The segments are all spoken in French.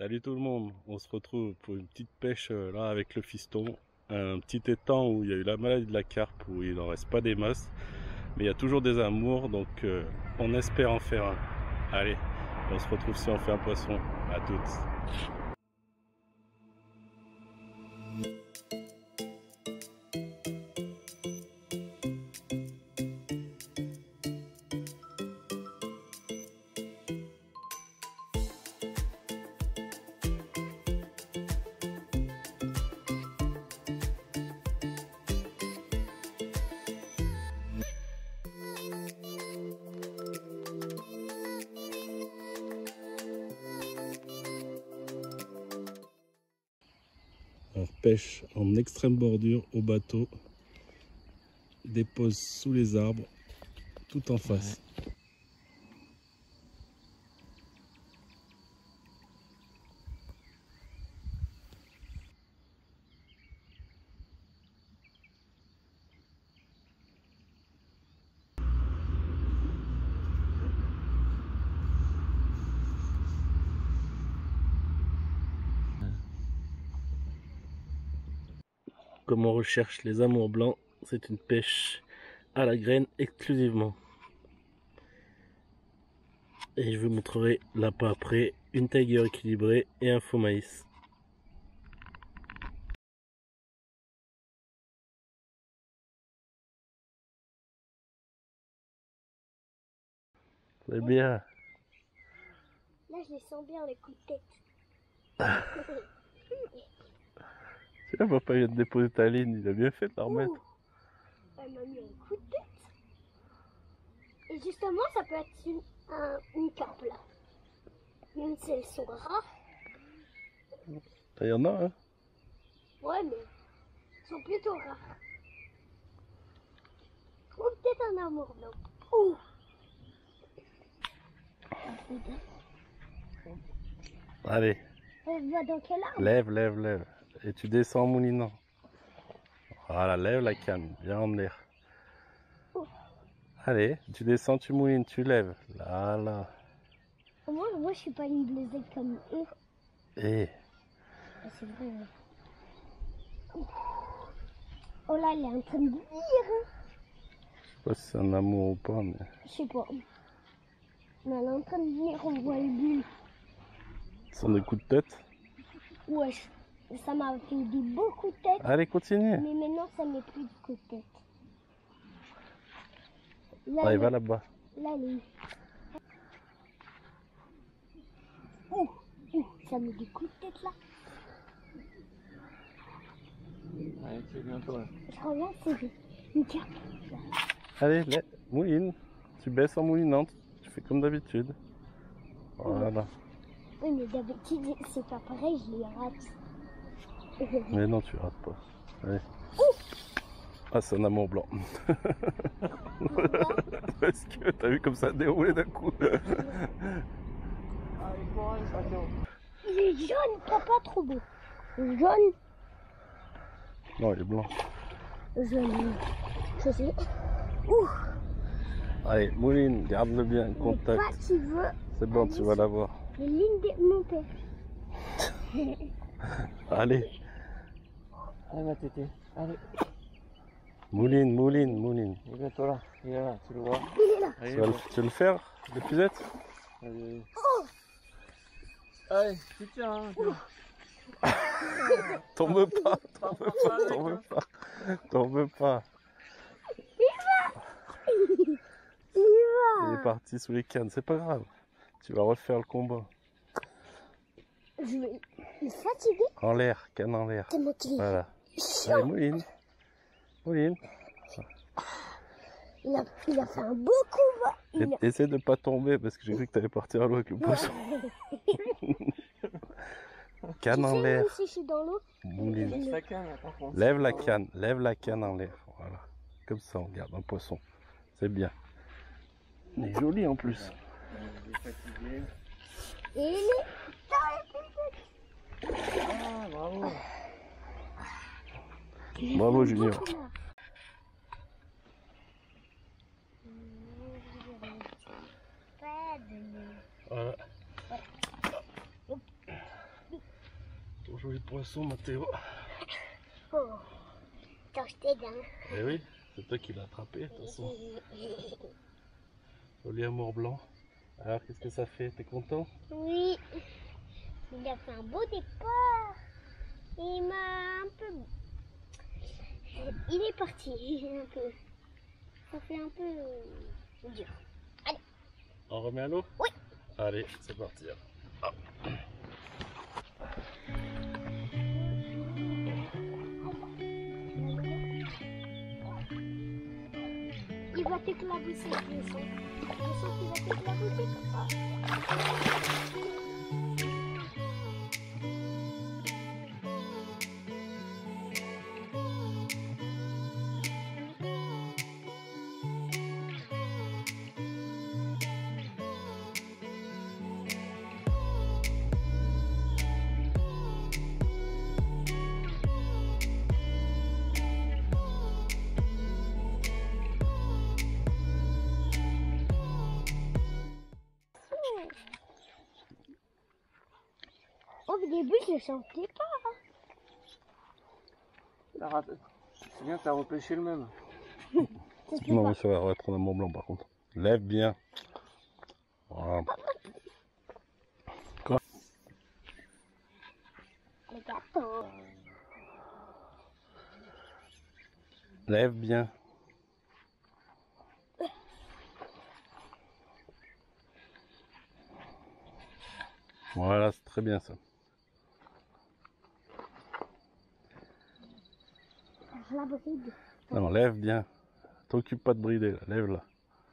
Salut tout le monde, on se retrouve pour une petite pêche là avec le fiston. Un petit étang où il y a eu la maladie de la carpe, où il n'en reste pas des masses. Mais il y a toujours des amours, donc on espère en faire un. Allez, on se retrouve si on fait un poisson. À toutes. On pêche en extrême bordure au bateau, dépose sous les arbres, tout en face. Comme on recherche les amours blancs, c'est une pêche à la graine exclusivement. Et je vous montrerai l'appât après, une tiger équilibrée et un faux maïs. C'est bien. Là, je les sens bien, les coups de tête. Tu vois, papa vient de déposer ta ligne, il a bien fait de la remettre. Elle m'a mis un coup de tête. Et justement, ça peut être une carpe là. Même si elles sont rares. Il y en a, hein? Ouais, mais elles sont plutôt rares. Ou peut-être un amour blanc. Ouh. Allez. Elle va dans quel arbre? Lève, lève, lève. Et tu descends en moulinant. Voilà, lève la canne, bien en l'air. Allez, tu descends, tu moulines, tu lèves. Là, là. Moi, je suis pas une blaisette comme eux. Et Ah, c'est vrai. Oh là, elle est en train de lire. je sais pas si c'est un amour ou pas, mais... Je sais pas. Mais elle est en train de venir, on voit le bulle. Ce sont des coups de tête. Wesh, ça m'a fait des beaux coups de tête. Allez, continue. Mais maintenant, ça met plus de coups de tête. Là, Allez, va là-bas. Là, elle est... ça met des coups de tête là. Allez, c'est bientôt là. Je regarde, c'est une carpe. Allez, mouline. Tu baisses en moulinant. Tu fais comme d'habitude. Voilà. Oui, mais d'habitude, c'est pas pareil, je les rate. Mais non, tu rates pas. Allez. Ah, c'est un amour blanc. Parce que t'as vu comme ça déroulé d'un coup. Il est jaune, papa, trop beau. Jaune. Non, il est blanc. Jaune. Je sais. Ouh. Allez, mouline, garde-le bien, Mais contact. pas qui veut. C'est bon, tu vas l'avoir. Les lignes de mon père. Allez. Allez, ma tétée. Allez. Mouline, mouline, mouline. Il est bientôt là. Il est là, tu le vois. Il est là. Allez, Tu vas le faire, l'épuisette? Allez. Oh. Allez, tu tiens. Hein, T'en veux pas, t'en veux pas, t'en veux pas. T'en veux pas. Il Il va. est parti sous les cannes, c'est pas grave. Tu vas refaire le combat. Il est fatigué. En l'air, canne en l'air. Tellement qu'il est Voilà. chiant. Allez, mouline. Mouline. Il a fait un beau combat. Essaie de pas tomber parce que j'ai cru que t'allais partir à l'eau avec le poisson. Canne en l'air. Même si je suis dans l'eau. Mouline. sa canne, par contre. Lève la canne en l'air. Voilà. Comme ça, on garde un poisson. C'est bien. Il est joli en plus. Il est fatigué. Et il est... Ah, bravo. Bravo, Junior. Voilà. joli poisson, Mathéo. Oh. Attends, je t'aide, hein. Eh oui, c'est toi qui l'as attrapé, de toute façon. Joli amour blanc. Alors, qu'est-ce que ça fait? T'es content? Oui. Il a fait un beau départ. Il m'a un peu... Il est parti un peu. Ça fait un peu dur. Allez. On remet à l'eau? Oui. Allez, c'est parti. Hop. Il va t'éclabousser, je sens. Je sens qu'il va t'éclabousser. Au début, je ne sentais pas. C'est bien, t'as repêché le même. Non, mais ça va être un amour blanc par contre. Lève bien. Voilà. Quoi? Le gâteau. Lève bien. Voilà, c'est très bien ça. La bride. Non, lève bien. T'occupe pas de brider, là. Lève là.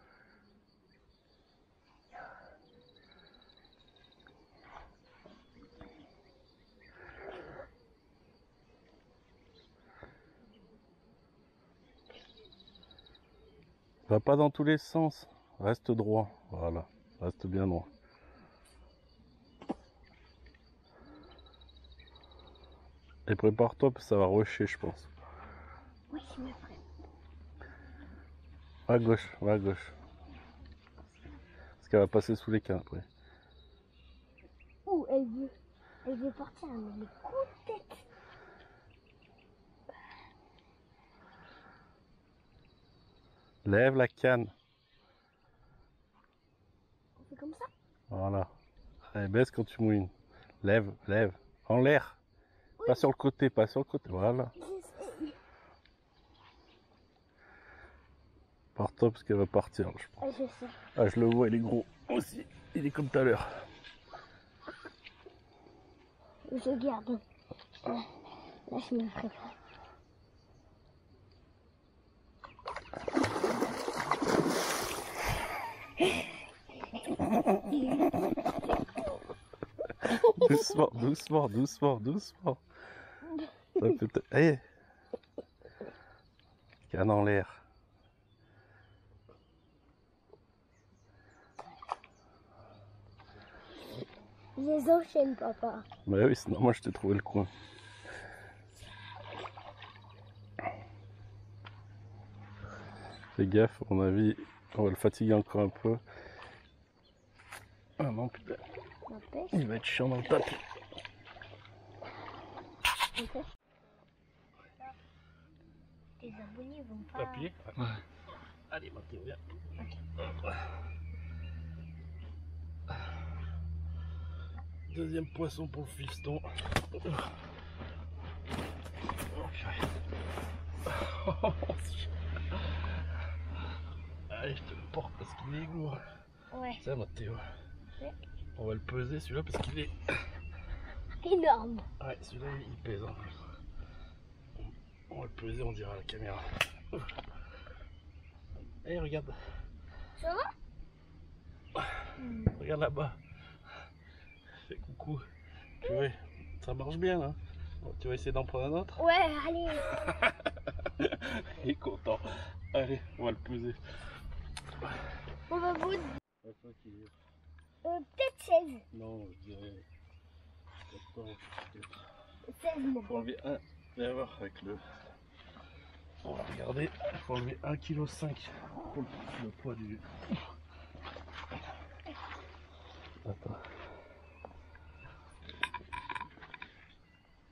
Va pas dans tous les sens. Reste droit. Voilà. Reste bien droit. Et prépare-toi parce que ça va rusher, je pense. Oui, je me prends. Va à gauche, va à gauche. Parce qu'elle va passer sous les cannes après. Ouh, elle veut partir, mais le coup de tête. Lève la canne. On fait comme ça. Voilà. Allez, baisse quand tu mouines. Lève, lève. En l'air. Oui. Pas sur le côté, pas sur le côté. Voilà. J'essaie. Pars-toi parce qu'elle va partir, je pense. Ah, je sais. Ah, je le vois, il est gros aussi. Il est comme tout à l'heure. Je garde. Là, je me prépare. Doucement, doucement, doucement, doucement. Ça peut Allez. Canne en l'air. Je les enchaîne, papa. Bah oui, sinon moi je t'ai trouvé le coin. Fais gaffe, à mon avis, on va le fatiguer encore un peu. Ah non, putain, N'empêche. il va être chiant dans le tapis. Tes abonnés vont pas... Tapis. Ouais. Allez, Mathéo, viens. Deuxième poisson pour le fiston. Allez, je te le porte parce qu'il est lourd. Ouais. Ça, Mathéo. Ouais. On va le peser celui-là parce qu'il est. Énorme. Ouais, celui-là il pèse en plus. On va le peser, on dira à la caméra. Allez, regarde. Ça va? Regarde là-bas. Fais coucou. Tu vois, ça marche bien là. Bon, tu vas essayer d'en prendre un autre? Ouais, allez. Il est content. Allez, on va le peser. On va vous... Peut-être peut-être 16. Non, je dirais. 14, peut-être. 16 Il faut enlever un. Viens voir avec le. On va regarder. Il faut enlever 1,5 kg pour le poids du. Attends.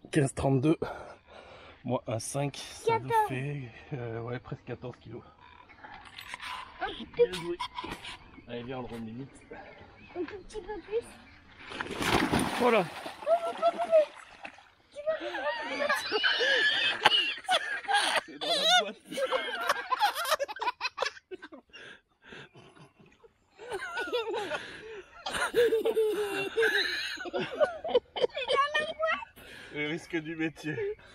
15,32 moins 1,5, ça nous 14. fait ouais, presque 14 kilos. Un Bien joué. Allez, viens, on rend limite. tout petit peu plus. Voilà. C'est dans la boîte. Le risque du métier.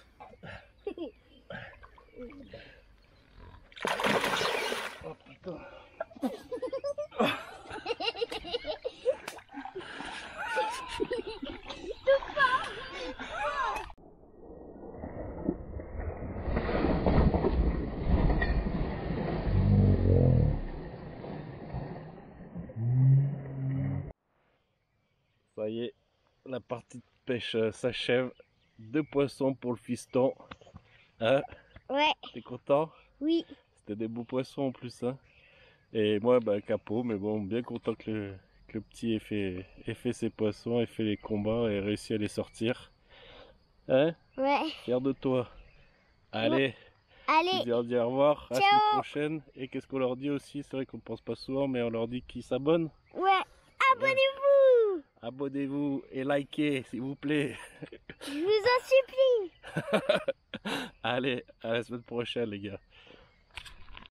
Oh putain. Ça y est, la partie de pêche s'achève. 2 poissons pour le fiston. Hein? Ouais, T'es content? oui. C'était des beaux poissons en plus. Hein? Et moi, bah, capot, mais bon, bien content que le petit ait fait ses poissons, ait fait les combats et réussi à les sortir. Hein? Ouais. Fier de toi. Allez, Allez, on dit au revoir, à la ciao. semaine prochaine. Et qu'est-ce qu'on leur dit aussi? C'est vrai qu'on ne pense pas souvent, mais on leur dit qu'ils s'abonnent. ouais. Abonnez-vous. Abonnez-vous et likez, s'il vous plaît. Je vous en supplie. Allez, à la semaine prochaine, les gars.